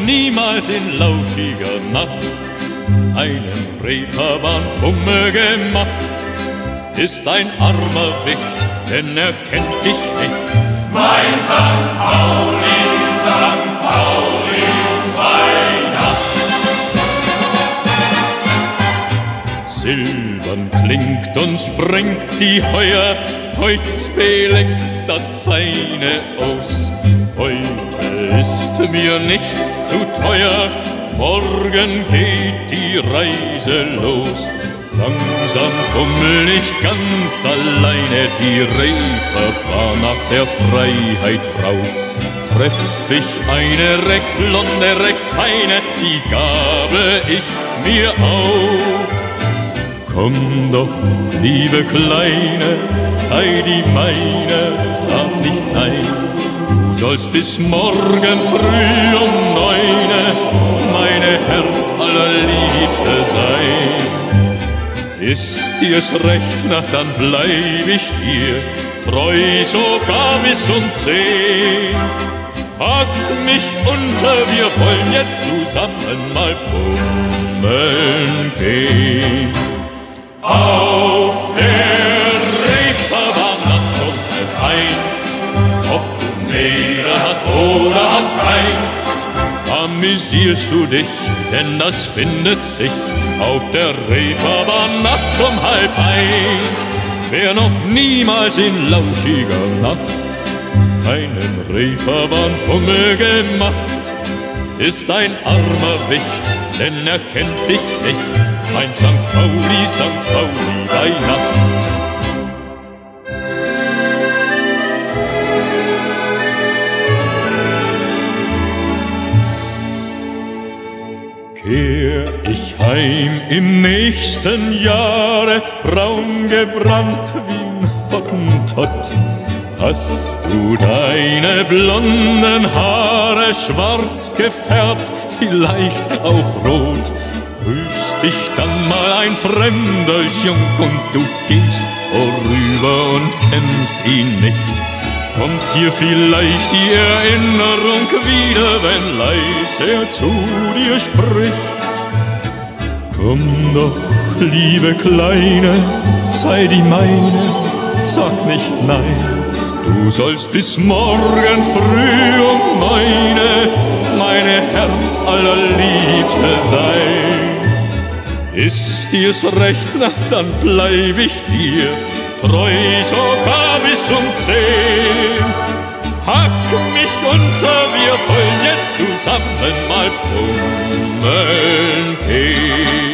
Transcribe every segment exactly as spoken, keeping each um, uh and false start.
niemals in lauschiger Nacht einen Reeperbahn-Bummel gemacht, ist ein armer Wicht, denn er kennt dich nicht. Mein Sankt Pauli, Sankt Pauli, Weihnacht. Silbern klingt und springt die Heuer, heut's beleckt dat Feine aus. Heute ist mir nichts zu teuer, morgen geht die Reise los. Langsam bummel ich ganz alleine die Reeperbahn nach der Freiheit rauf. Treff ich eine recht blonde, recht feine, die gabe ich mir auf. Komm doch, liebe Kleine, sei die meine, sag nicht nein. Du sollst bis morgen früh um neune meine Herz allerliebste sein. Ist dir's recht, na dann bleib ich dir treu sogar bis um zehn. Pack mich unter, wir wollen jetzt zusammen mal bummeln gehen. Auf der Reeperbahn nachts um halb eins, ob du Meere hast oder hast keins, amüsierst du dich, denn das findet sich auf der Reeperbahn nachts um halb eins. Wer noch niemals in lauschiger Nacht einen Reeperbahn-Bummel gemacht, ist ein armer Wicht, denn er kennt dich nicht. Mein Sankt Pauli, Sankt Pauli bei Nacht. Kehr ich heim im nächsten Jahre, braun gebrannt wie ein Hottentott, hast du deine blonden Haare schwarz gefärbt, vielleicht auch rot, grüßt dich dann mal ein fremder Jung und du gehst vorüber und kennst ihn nicht. Kommt dir vielleicht die Erinnerung wieder, wenn leise er zu dir spricht. Komm doch, liebe Kleine, sei die meine, sag nicht nein. Du sollst bis morgen früh um neune meine Herz allerliebste sein. Ist dir's recht, na dann bleib ich dir treu sogar bis um zehn. Hack mich unter, wir wollen jetzt zusammen mal bummeln gehen.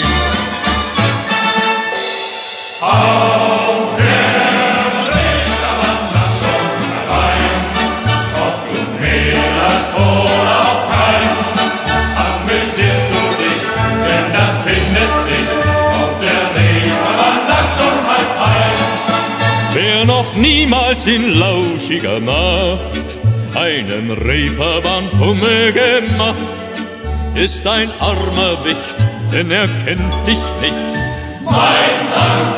Auf der Reeperbahn nachts um halb eins, ob du mehr hast oder auch keins, amüsierst du dich, denn das findet sich auf der Reeperbahn nachts um halb eins. Wer noch niemals in lauschiger Nacht einen Reeperbahn-Bummel gemacht, ist ein armer Wicht, denn er kennt dich nicht. Mein Sankt